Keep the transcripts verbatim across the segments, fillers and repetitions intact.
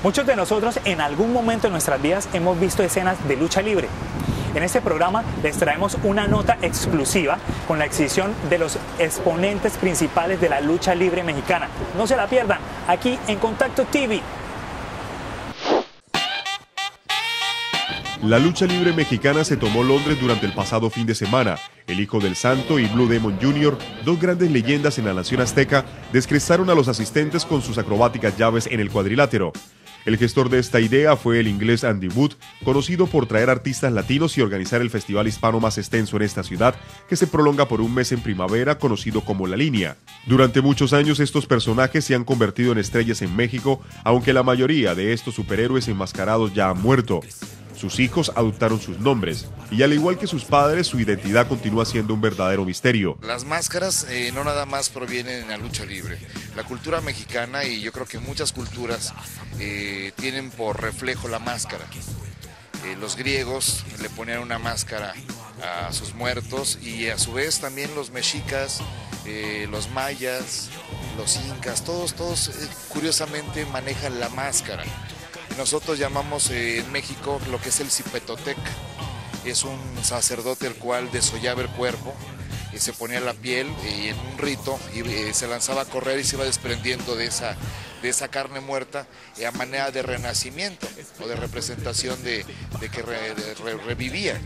Muchos de nosotros en algún momento de nuestras vidas hemos visto escenas de lucha libre. En este programa les traemos una nota exclusiva con la exhibición de los exponentes principales de la lucha libre mexicana. No se la pierdan, aquí en Contacto T V. La lucha libre mexicana se tomó Londres durante el pasado fin de semana. El Hijo del Santo y Blue Demon junior, dos grandes leyendas en la nación azteca, descrezaron a los asistentes con sus acrobáticas llaves en el cuadrilátero. El gestor de esta idea fue el inglés Andy Wood, conocido por traer artistas latinos y organizar el festival hispano más extenso en esta ciudad, que se prolonga por un mes en primavera, conocido como La Línea. Durante muchos años estos personajes se han convertido en estrellas en México, aunque la mayoría de estos superhéroes enmascarados ya han muerto. Sus hijos adoptaron sus nombres, y al igual que sus padres, su identidad continúa siendo un verdadero misterio. Las máscaras eh, no nada más provienen en la lucha libre. La cultura mexicana, y yo creo que muchas culturas, eh, tienen por reflejo la máscara. Eh, los griegos le ponían una máscara a sus muertos, y a su vez también los mexicas, eh, los mayas, los incas, todos, todos eh, curiosamente manejan la máscara. Nosotros llamamos eh, en México lo que es el Cipetotec. Es un sacerdote el cual desollaba el cuerpo y se ponía la piel y en un rito y, eh, se lanzaba a correr y se iba desprendiendo de esa, de esa carne muerta eh, a manera de renacimiento o de representación de, de que re, de, re, revivía.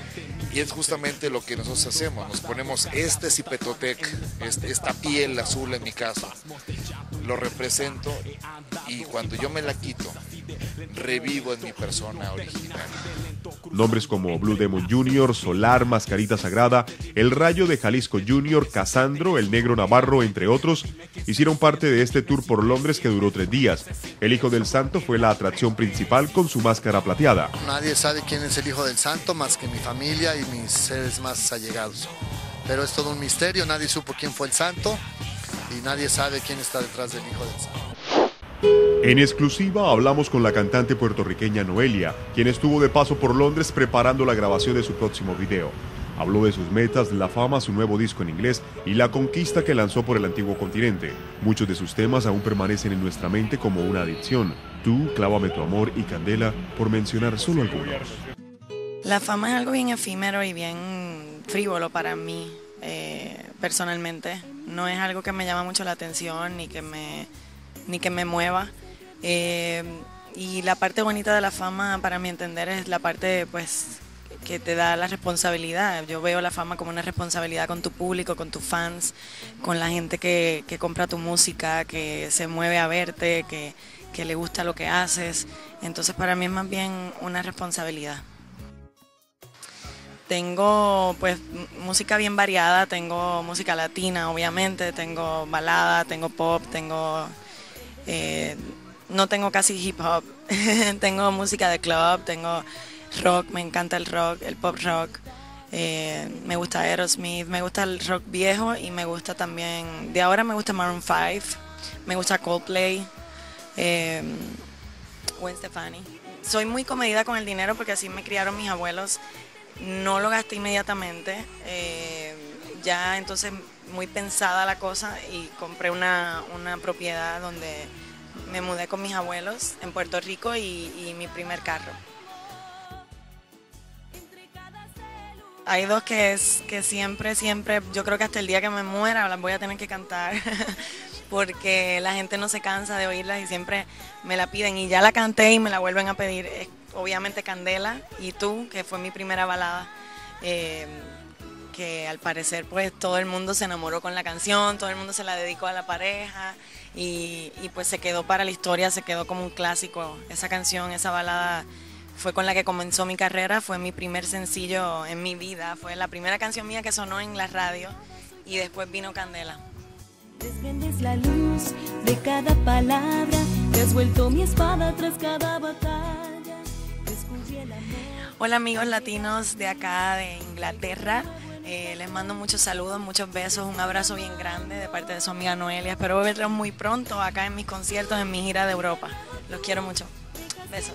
Y es justamente lo que nosotros hacemos, nos ponemos este Cipetotec, este, esta piel azul en mi caso, lo represento y cuando yo me la quito, revivo en mi persona original. Nombres como Blue Demon junior, Solar, Mascarita Sagrada, El Rayo de Jalisco junior, Casandro, El Negro Navarro, entre otros, hicieron parte de este tour por Londres que duró tres días. El Hijo del Santo fue la atracción principal con su máscara plateada. Nadie sabe quién es el Hijo del Santo más que mi familia y mis seres más allegados. Pero es todo un misterio, nadie supo quién fue el santo y nadie sabe quién está detrás del Hijo del Santo. En exclusiva hablamos con la cantante puertorriqueña Noelia, quien estuvo de paso por Londres preparando la grabación de su próximo video. Habló de sus metas, la fama, su nuevo disco en inglés y la conquista que lanzó por el antiguo continente. Muchos de sus temas aún permanecen en nuestra mente como una adicción. Tú, Clávame tu amor y Candela, por mencionar solo algunos. La fama es algo bien efímero y bien frívolo para mí, eh, personalmente. No es algo que me llama mucho la atención ni que me, ni que me mueva. Eh, y la parte bonita de la fama, para mi entender, es la parte pues que te da la responsabilidad. Yo veo la fama como una responsabilidad con tu público, con tus fans, con la gente que, que compra tu música, que se mueve a verte, que, que le gusta lo que haces. Entonces para mí es más bien una responsabilidad. Tengo pues música bien variada, tengo música latina obviamente, tengo balada, tengo pop, tengo... Eh, no tengo casi hip hop, tengo música de club, tengo rock, me encanta el rock, el pop rock, eh, me gusta Aerosmith, me gusta el rock viejo y me gusta también, de ahora me gusta Maroon cinco, me gusta Coldplay, eh, Gwen Stefani. Soy muy comedida con el dinero porque así me criaron mis abuelos, no lo gasté inmediatamente, eh, ya entonces muy pensada la cosa y compré una, una propiedad donde me mudé con mis abuelos en Puerto Rico y, y mi primer carro. Hay dos que es que siempre, siempre, yo creo que hasta el día que me muera las voy a tener que cantar porque la gente no se cansa de oírlas y siempre me la piden y ya la canté y me la vuelven a pedir. Es, obviamente Candela y Tú, que fue mi primera balada, eh, que al parecer pues todo el mundo se enamoró con la canción, todo el mundo se la dedicó a la pareja y, y pues se quedó para la historia, se quedó como un clásico. Esa canción, esa balada fue con la que comenzó mi carrera, fue mi primer sencillo en mi vida, fue la primera canción mía que sonó en la radio y después vino Candela. Desprendes la luz de cada palabra, te has vuelto mi espada tras cada batalla. Descubrí el amor. Hola amigos latinos de acá de Inglaterra. Eh, les mando muchos saludos, muchos besos, un abrazo bien grande de parte de su amiga Noelia. Espero verlos muy pronto acá en mis conciertos, en mi gira de Europa. Los quiero mucho. Besos.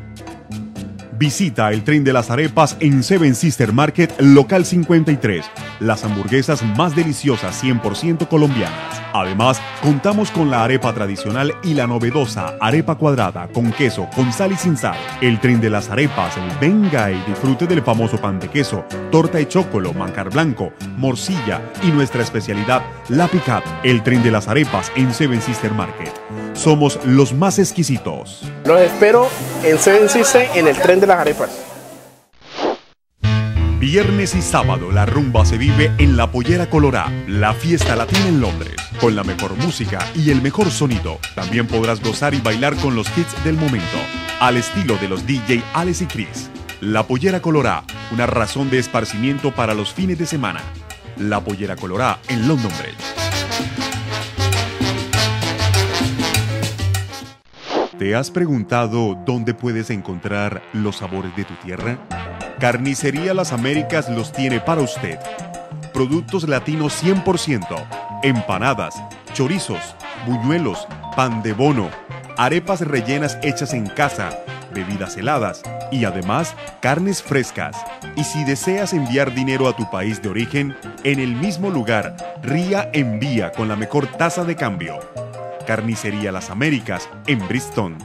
Visita el Tren de las Arepas en Seven Sister Market, local cincuenta y tres. las hamburguesas más deliciosas cien por ciento colombianas. Además, contamos con la arepa tradicional y la novedosa arepa cuadrada con queso, con sal y sin sal. El tren de las arepas, el venga y disfrute del famoso pan de queso, torta de chocolo, manjar blanco, morcilla y nuestra especialidad, la picat. El tren de las arepas en Seven Sister Market. Somos los más exquisitos. Los espero en Seven Sister en el tren de las arepas. Viernes y sábado la rumba se vive en La Pollera Colorá, la fiesta latina en Londres, con la mejor música y el mejor sonido. También podrás gozar y bailar con los hits del momento, al estilo de los D J Alex y Chris. La Pollera Colorá, una razón de esparcimiento para los fines de semana. La Pollera Colorá en London Bridge. ¿Te has preguntado dónde puedes encontrar los sabores de tu tierra? Carnicería Las Américas los tiene para usted. Productos latinos cien por ciento, empanadas, chorizos, buñuelos, pan de bono, arepas rellenas hechas en casa, bebidas heladas y además carnes frescas. Y si deseas enviar dinero a tu país de origen, en el mismo lugar, Ría envía con la mejor tasa de cambio. Carnicería Las Américas en Bristol.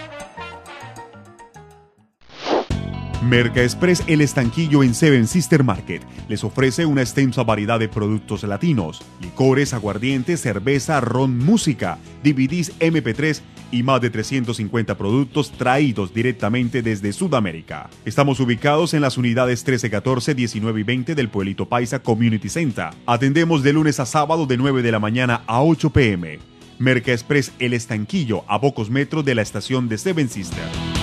Merca Express El Estanquillo en Seven Sister Market les ofrece una extensa variedad de productos latinos, licores, aguardientes, cerveza, ron, música, D V Ds, eme pe tres y más de trescientos cincuenta productos traídos directamente desde Sudamérica. Estamos ubicados en las unidades trece, catorce, diecinueve y veinte del Pueblito Paisa Community Center. Atendemos de lunes a sábado de nueve de la mañana a ocho pe eme. Merca Express El Estanquillo, a pocos metros de la estación de Seven Sister.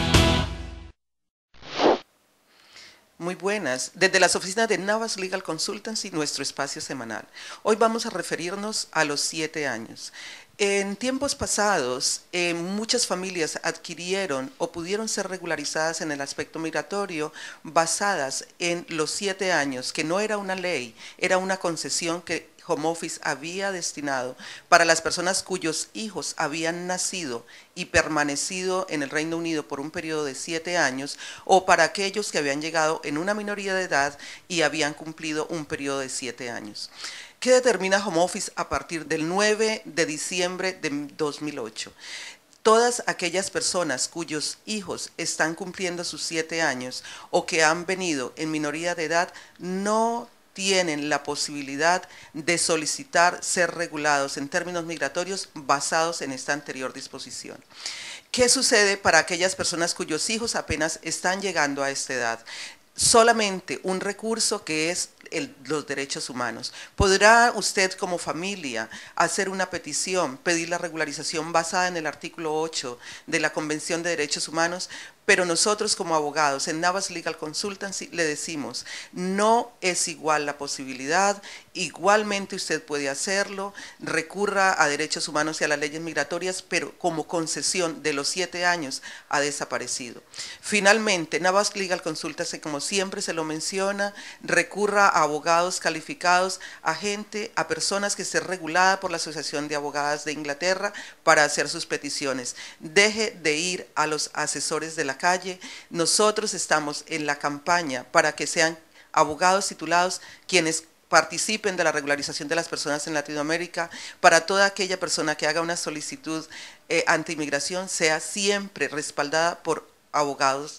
Muy buenas, desde las oficinas de Navas Legal Consultancy, nuestro espacio semanal. Hoy vamos a referirnos a los siete años. En tiempos pasados, eh, muchas familias adquirieron o pudieron ser regularizadas en el aspecto migratorio basadas en los siete años, que no era una ley, era una concesión que Home Office había destinado para las personas cuyos hijos habían nacido y permanecido en el Reino Unido por un periodo de siete años, o para aquellos que habían llegado en una minoría de edad y habían cumplido un periodo de siete años. ¿Qué determina Home Office a partir del nueve de diciembre de dos mil ocho? Todas aquellas personas cuyos hijos están cumpliendo sus siete años o que han venido en minoría de edad no tienen la posibilidad de solicitar ser regulados en términos migratorios basados en esta anterior disposición. ¿Qué sucede para aquellas personas cuyos hijos apenas están llegando a esta edad? Solamente un recurso que es el, los derechos humanos. ¿Podrá usted como familia hacer una petición, pedir la regularización basada en el artículo ocho de la Convención de Derechos Humanos? Pero nosotros como abogados en Navas Legal Consultancy le decimos, no es igual la posibilidad, igualmente usted puede hacerlo, recurra a derechos humanos y a las leyes migratorias, pero como concesión de los siete años ha desaparecido. Finalmente, Navas Legal Consultancy, como siempre se lo menciona, recurra a abogados calificados, a gente, a personas que esté regulada por la Asociación de Abogadas de Inglaterra para hacer sus peticiones. Deje de ir a los asesores de la calle. Nosotros estamos en la campaña para que sean abogados titulados quienes participen de la regularización de las personas en Latinoamérica. Para toda aquella persona que haga una solicitud eh, anti-inmigración sea siempre respaldada por abogados.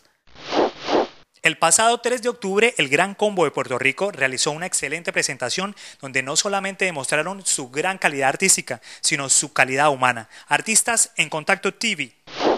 El pasado tres de octubre, el Gran Combo de Puerto Rico realizó una excelente presentación donde no solamente demostraron su gran calidad artística, sino su calidad humana. Artistas en Contacto T V.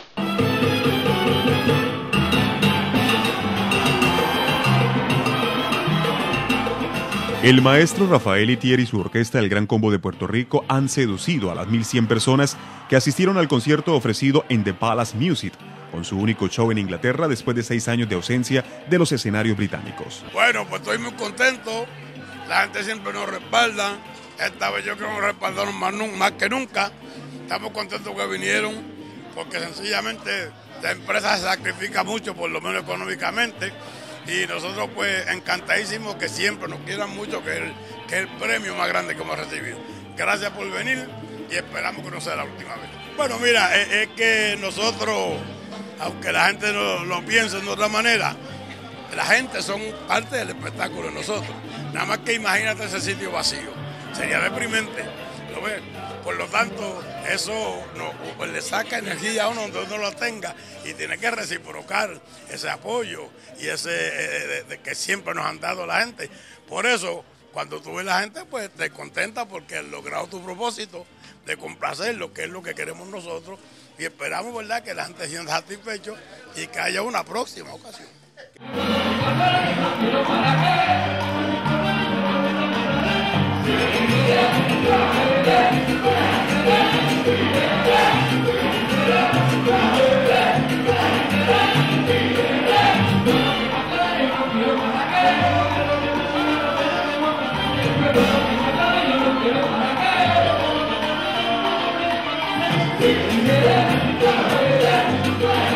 El maestro Rafael Itier y su orquesta El Gran Combo de Puerto Rico han seducido a las mil cien personas que asistieron al concierto ofrecido en The Palace Music, con su único show en Inglaterra después de seis años de ausencia de los escenarios británicos. Bueno, pues estoy muy contento, la gente siempre nos respalda, esta vez yo creo que nos respaldaron más, más que nunca, estamos contentos que vinieron, porque sencillamente la empresa se sacrifica mucho, por lo menos económicamente, y nosotros pues encantadísimos que siempre nos quieran mucho, que es el, que el premio más grande que hemos recibido. Gracias por venir y esperamos que no sea la última vez. Bueno, mira, es, es que nosotros, aunque la gente no lo piense de otra manera, la gente son parte del espectáculo de nosotros. Nada más que imagínate ese sitio vacío. Sería deprimente. ¿Lo ves? Por lo tanto, eso no, pues le saca energía a uno donde uno lo tenga y tiene que reciprocar ese apoyo y ese eh, de, de que siempre nos han dado la gente. Por eso, cuando tú ves la gente, pues te contenta porque has logrado tu propósito de complacerlo, que es lo que queremos nosotros, y esperamos, ¿verdad?, que la gente se sienta satisfecho y que haya una próxima ocasión. Yeah.